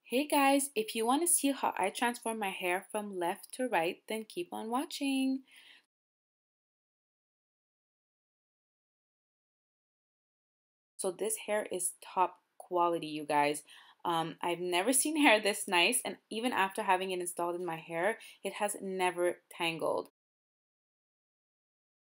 Hey guys, if you want to see how I transform my hair from left to right, then keep on watching. So this hair is top quality, you guys. I've never seen hair this nice, and even after having it installed in my hair, it has never tangled.